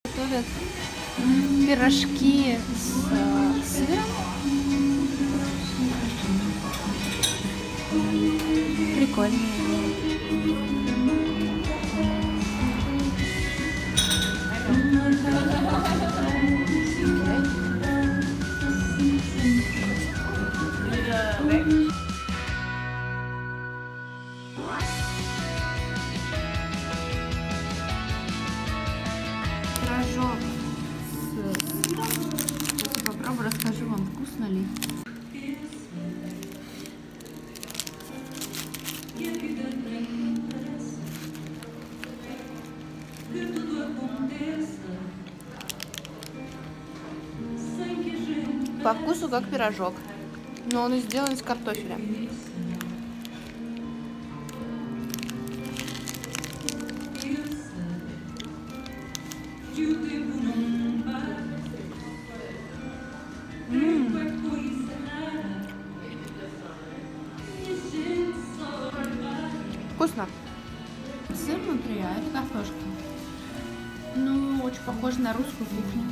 Готовят пирожки с сыром. Прикольные. Пирожок с сыром. Попробую, расскажу вам, вкусно ли. По вкусу как пирожок, но он сделан из картофеля. Вкусно. Сыр внутри, а это картошка. Ну, очень похоже на русскую кухню.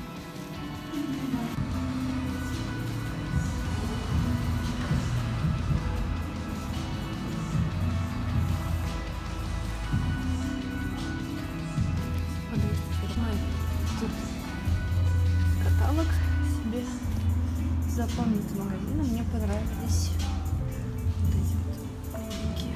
Тут каталог себе запомнить с магазина. Мне понравились вот эти вот маленькие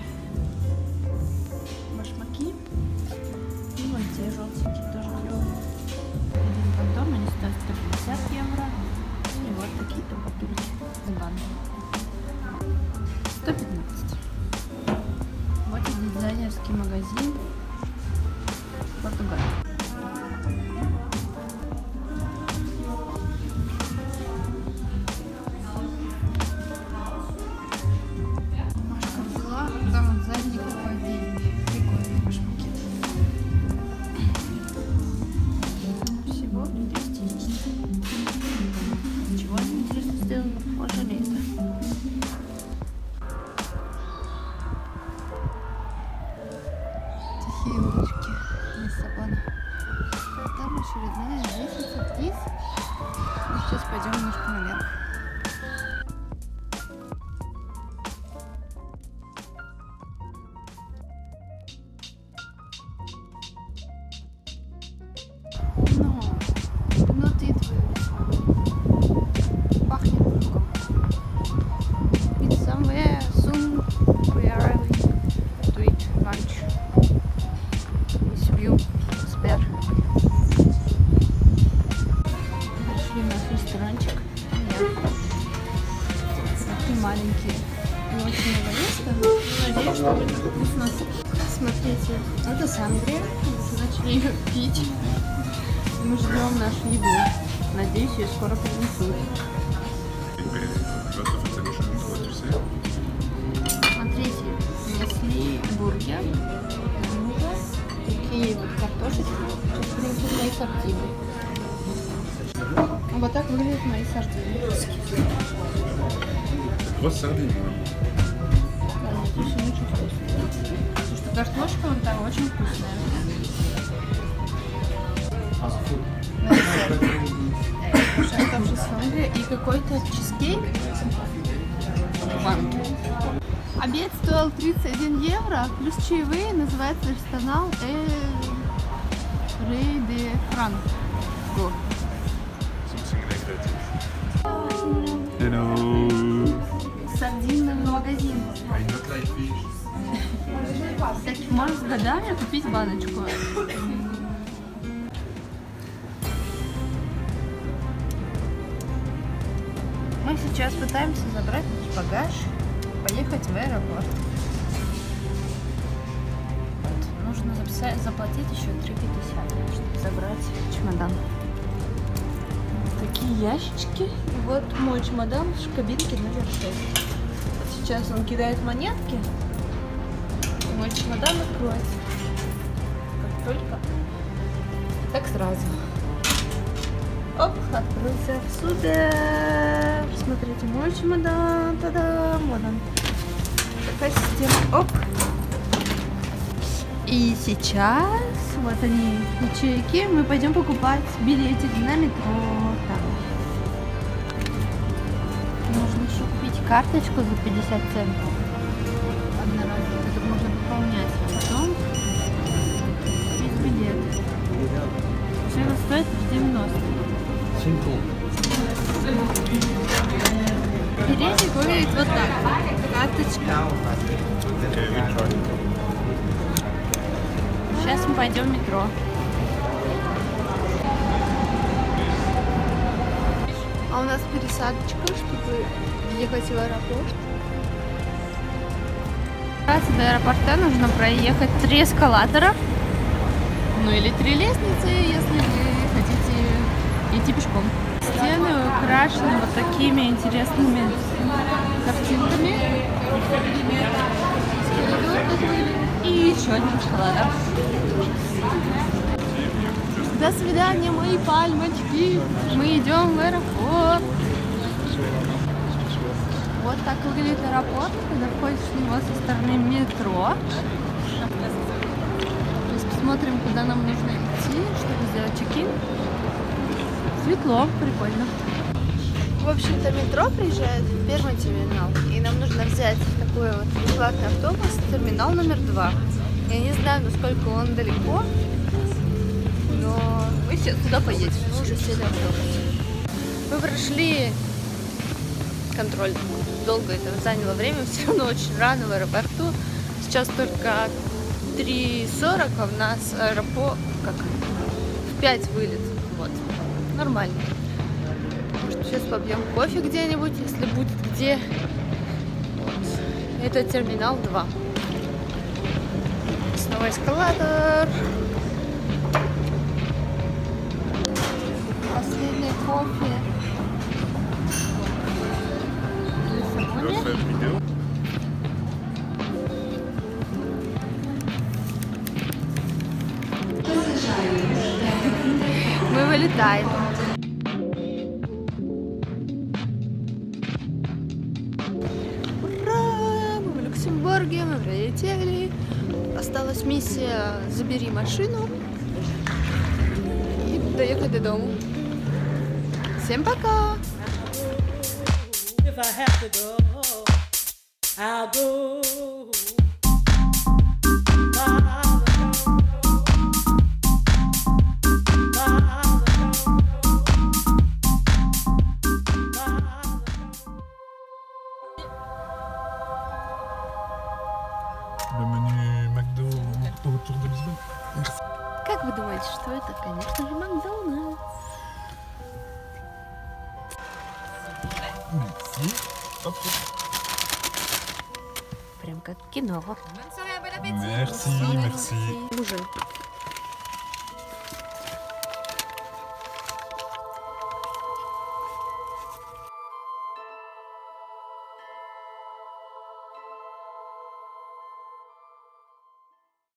башмаки. И вот те желтенькие тоже клевые. Один понтон, они стоят 150 евро. И вот такие табакерки с бантом. 115. Вот и дизайнерский магазин Португалии. Тихие улочки Лиссабона. Там очередная лестница вниз. Мы сейчас пойдем немножко наверх. Но внутри пахнет луком. It's somewhere soon we are arriving to eat lunch. This view супер. Пришли в наш ресторанчик. Такие маленькие. И очень много места. Надеюсь, что будет вкусно. Смотрите, это сангрия. Начали ее пить. Мы ждем нашу еду. Надеюсь, ее скоро принесут. Смотрите, принесли бургер. Такие вот картошечки. Сейчас принесут мои сардины. Вот так выглядят мои сардины. Вот сардины. Да, очень вкусно. Потому что картошка вот там очень вкусная. Оставшись в Англии и какой-то чизкейк в банке. Обед стоил 31 евро, плюс чаевые, называется ресторан Рей де Франко. Сардинный магазин. Кстати, можно с годами купить баночку. Мы сейчас пытаемся забрать наш багаж, поехать в аэропорт. Вот. Нужно заплатить еще 3,50, чтобы забрать чемодан. Такие ящички. И вот мой чемодан в кабинке номер 6. Вот сейчас он кидает монетки, и мой чемодан откроется. Как только, так сразу. Оп, открылся. Супер! Смотрите, мой чемодан. Та-дам! Вот он. Такая система. Оп! И сейчас, вот они, ячейки, мы пойдем покупать билетик на метро. Там. Нужно еще купить карточку за 50 центов. Одноразовую, которую можно пополнять. Потом купить билет. Все это стоит 90. Билетик выглядит вот так. Карточка. Сейчас мы пойдем в метро. А у нас пересадочка, чтобы ехать в аэропорт. До аэропорта нужно проехать 3 эскалатора. Ну или 3 лестницы, если вы хотите идти пешком. Стены украшены вот такими интересными картинками. И еще один эскалатор. До свидания, мои пальмочки. Мы идем в аэропорт. Вот так выглядит аэропорт, когда входишь в него со стороны метро. Сейчас посмотрим, куда нам нужно идти, чтобы сделать чек-ин. Светло, прикольно. В общем-то, метро приезжает в первый терминал, и нам нужно взять такой вот бесплатный автобус, терминал номер 2. Я не знаю, насколько он далеко, но мы сейчас туда поедем. Мы уже сели в автобус. Мы прошли контроль. Долго это заняло время, все равно очень рано в аэропорту. Сейчас только 3:40, а у нас аэропорт как в 5 вылет. Вот. Нормально. Может, сейчас побьем кофе где-нибудь, если будет где. Вот. Это терминал 2. Снова эскалатор. Последний кофе. Мы вылетаем. Ура! Мы в Люксембурге, мы прилетели. Осталась миссия «Забери машину» и доехать до дома. Всем пока! I'll go. Le menu McDo autour de Lisbonne. Как вы думаете, что это? Конечно же, Макдональдс. Merci. Hop. Прям как кино. Merci, merci. Ужин.